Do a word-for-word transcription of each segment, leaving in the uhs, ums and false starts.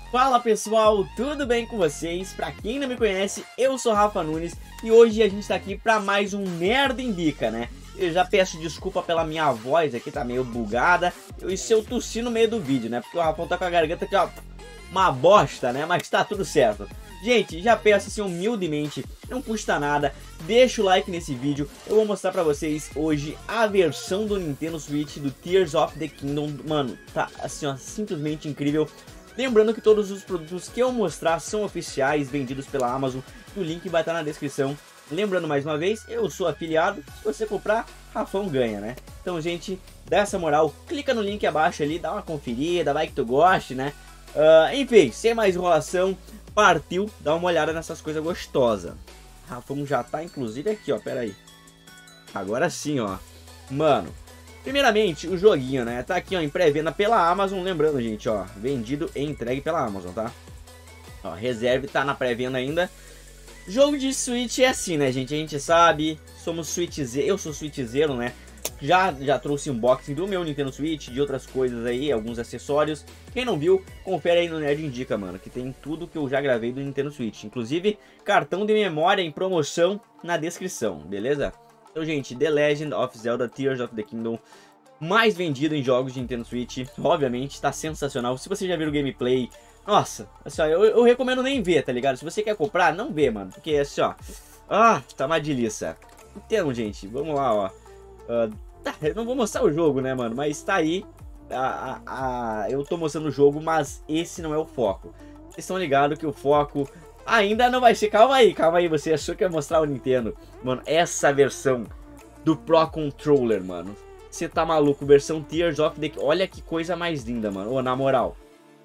Fala pessoal, tudo bem com vocês? Pra quem não me conhece, eu sou Rafa Nunes e hoje a gente tá aqui pra mais um Nerd Indica, né? Eu já peço desculpa pela minha voz aqui, tá meio bugada. Eu, e se eu tossir no meio do vídeo, né? Porque o Rafão tá com a garganta aqui, ó, uma bosta, né? Mas tá tudo certo. Gente, já peço assim humildemente, não custa nada, deixa o like nesse vídeo. Eu vou mostrar pra vocês hoje a versão do Nintendo Switch do Tears of the Kingdom. Mano, tá assim, ó, simplesmente incrível. Lembrando que todos os produtos que eu mostrar são oficiais, vendidos pela Amazon. O link vai estar na descrição. Lembrando mais uma vez, eu sou afiliado. Se você comprar, Rafão ganha, né? Então, gente, dá essa moral. Clica no link abaixo ali, dá uma conferida, vai que tu goste, né? Uh, enfim, sem mais enrolação, partiu dar uma olhada nessas coisas gostosas. Rafão já tá, inclusive, aqui, ó. Pera aí. Agora sim, ó. Mano. Primeiramente, o joguinho, né? Tá aqui, ó, em pré-venda pela Amazon. Lembrando, gente, ó, vendido e entregue pela Amazon, tá? Ó, reserve tá na pré-venda ainda. Jogo de Switch é assim, né, gente? A gente sabe, somos Switchzeiros, eu sou Switchzeiro, né? Já, já trouxe unboxing do meu Nintendo Switch, de outras coisas aí, alguns acessórios. Quem não viu, confere aí no Nerd Indica, mano, que tem tudo que eu já gravei do Nintendo Switch. Inclusive, cartão de memória em promoção na descrição, beleza? Então, gente, The Legend of Zelda Tears of the Kingdom, mais vendido em jogos de Nintendo Switch, obviamente, tá sensacional. Se você já viu o gameplay, nossa, assim, ó, eu, eu recomendo nem ver, tá ligado? Se você quer comprar, não vê, mano, porque assim, ó, ah, tá uma delícia. Então, gente, vamos lá, ó. Uh, tá, eu não vou mostrar o jogo, né, mano, mas tá aí, a, a, a, eu tô mostrando o jogo, mas esse não é o foco. Vocês estão ligados que o foco ainda não vai ser. Calma aí, calma aí, você achou que ia mostrar o Nintendo. Mano, essa versão do Pro Controller, mano, você tá maluco, versão Tears of the... Olha que coisa mais linda, mano, ô, na moral.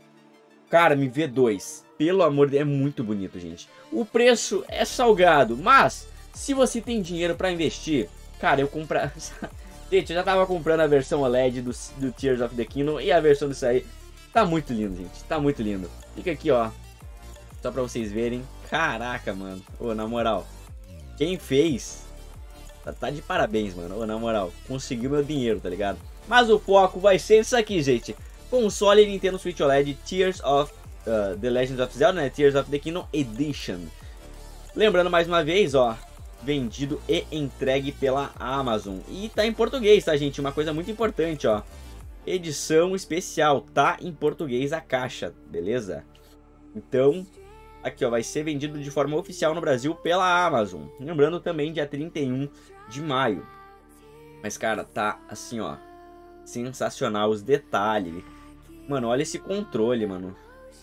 Cara, me vê dois, pelo amor de Deus, é muito bonito, gente. O preço é salgado, mas se você tem dinheiro pra investir, cara, eu comprar... Gente, eu já tava comprando a versão O L E D do, do Tears of the Kingdom e a versão disso aí. Tá muito lindo, gente, tá muito lindo. Fica aqui, ó, só pra vocês verem. Caraca, mano. Ô, na moral. Quem fez tá, tá de parabéns, mano. Ô, na moral. Conseguiu meu dinheiro, tá ligado? Mas o foco vai ser isso aqui, gente. Console Nintendo Switch O L E D Tears of uh, The Legend of Zelda, né? Tears of the Kingdom Edition. Lembrando mais uma vez, ó. Vendido e entregue pela Amazon. E tá em português, tá, gente? Uma coisa muito importante, ó. Edição especial. Tá em português a caixa, beleza? Então... aqui, ó, vai ser vendido de forma oficial no Brasil pela Amazon. Lembrando também dia trinta e um de maio. Mas, cara, tá assim, ó, sensacional os detalhes. Mano, olha esse controle, mano.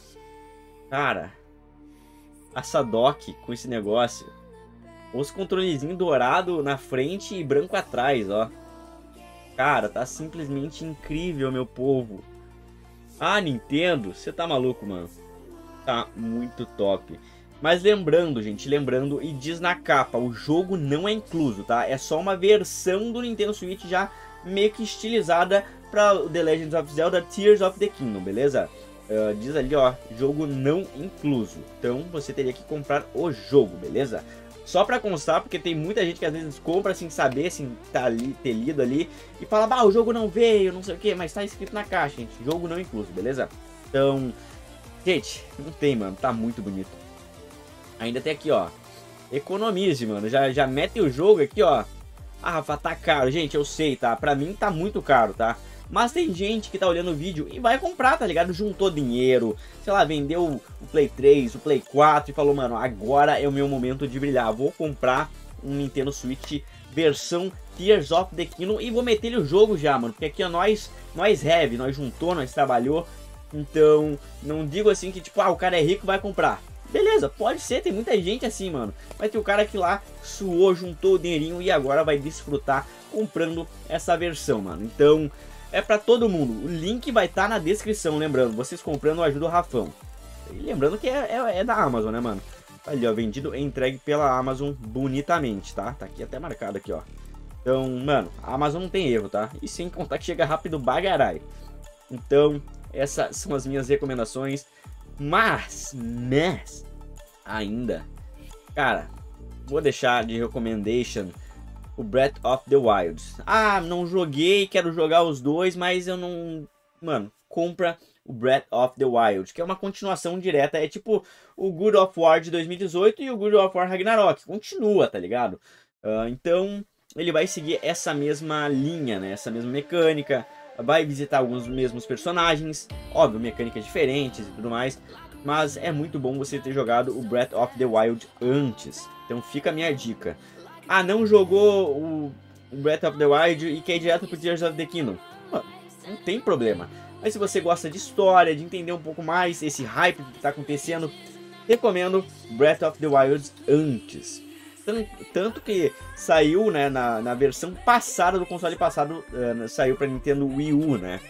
Cara, essa dock com esse negócio. Os controlezinhos dourado na frente e branco atrás, ó. Cara, tá simplesmente incrível, meu povo. Ah, Nintendo, você tá maluco, mano. Tá muito top. Mas lembrando, gente, lembrando, e diz na capa, o jogo não é incluso, tá? É só uma versão do Nintendo Switch já meio que estilizada para The Legend of Zelda Tears of the Kingdom, beleza? Uh, diz ali, ó, jogo não incluso. Então você teria que comprar o jogo, beleza? Só pra constar, porque tem muita gente que às vezes compra sem saber, sem tá ali, ter lido ali, e fala, bah, o jogo não veio, não sei o que, mas tá escrito na caixa, gente, jogo não incluso, beleza? Então... gente, não tem, mano, tá muito bonito. Ainda tem aqui, ó, economize, mano, já, já mete o jogo aqui, ó. Ah, Rafa, tá caro, gente, eu sei, tá, pra mim tá muito caro, tá. Mas tem gente que tá olhando o vídeo e vai comprar, tá ligado? Juntou dinheiro, sei lá, vendeu o Play três, o Play quatro e falou, mano, agora é o meu momento de brilhar. Vou comprar um Nintendo Switch versão Tears of the Kingdom e vou meter ele o jogo já, mano. Porque aqui, ó, nós, nós heavy, nós juntou, nós trabalhou. Então, não digo assim que tipo, ah, o cara é rico, vai comprar. Beleza, pode ser, tem muita gente assim, mano. Mas tem o cara que lá suou, juntou o dinheirinho e agora vai desfrutar comprando essa versão, mano. Então, é pra todo mundo. O link vai estar tá na descrição, lembrando. Vocês comprando ajuda o Rafão. E lembrando que é, é, é da Amazon, né, mano? Ali, ó, vendido e entregue pela Amazon bonitamente, tá? Tá aqui até marcado aqui, ó. Então, mano, a Amazon não tem erro, tá? E sem contar que chega rápido bagarai. Então... essas são as minhas recomendações. Mas, mas, ainda, cara, vou deixar de recommendation o Breath of the Wild. Ah, não joguei, quero jogar os dois, mas eu não... Mano, compra o Breath of the Wild, que é uma continuação direta, é tipo o God of War de dois mil e dezoito e o God of War Ragnarok, continua, tá ligado? Uh, então ele vai seguir essa mesma linha, né? Essa mesma mecânica, vai visitar alguns dos mesmos personagens, óbvio, mecânicas diferentes e tudo mais, mas é muito bom você ter jogado o Breath of the Wild antes, então fica a minha dica. Ah, não jogou o Breath of the Wild e quer ir direto pro Tears of the Kingdom? Não tem problema. Mas se você gosta de história, de entender um pouco mais esse hype que está acontecendo, recomendo Breath of the Wild antes. Tanto que saiu, né, na, na versão passada do console passado, uh, saiu para Nintendo Wii U, né?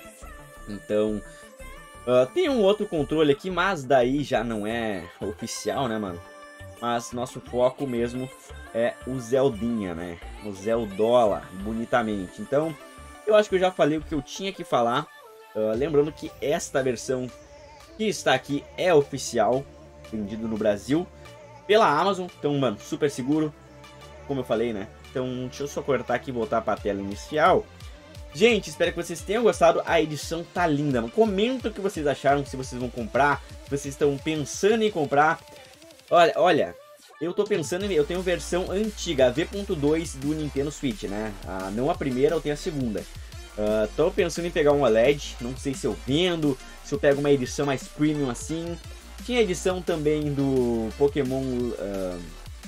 Então, uh, tem um outro controle aqui, mas daí já não é oficial, né, mano? Mas nosso foco mesmo é o Zeldinha, né? O Zeldola, bonitamente. Então, eu acho que eu já falei o que eu tinha que falar. Uh, lembrando que esta versão que está aqui é oficial, vendido no Brasil pela Amazon. Então, mano, super seguro, como eu falei, né? Então, deixa eu só cortar aqui e voltar para a tela inicial. Gente, espero que vocês tenham gostado. A edição tá linda, mano. Comenta o que vocês acharam, se vocês vão comprar, se vocês estão pensando em comprar. Olha, olha, eu tô pensando em... Eu tenho versão antiga, a V ponto dois do Nintendo Switch, né? Ah, não a primeira, eu tenho a segunda. Uh, tô pensando em pegar um O L E D, não sei se eu vendo, se eu pego uma edição mais premium assim. Tinha edição também do Pokémon, uh,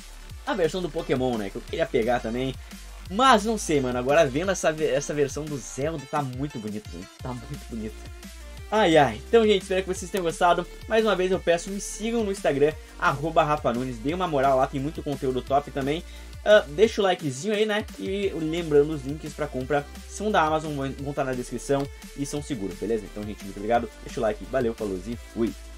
a versão do Pokémon, né, que eu queria pegar também. Mas não sei, mano, agora vendo essa, essa versão do Zelda, tá muito bonito, gente, tá muito bonito. Ai, ai, então, gente, espero que vocês tenham gostado. Mais uma vez eu peço, me sigam no Instagram, arroba Rafa Nunes, dê uma moral lá, tem muito conteúdo top também. Uh, deixa o likezinho aí, né? E lembrando, os links para compra são da Amazon, vão estar na descrição e são seguros, beleza? Então, gente, muito obrigado. Deixa o like, valeu, falou e fui!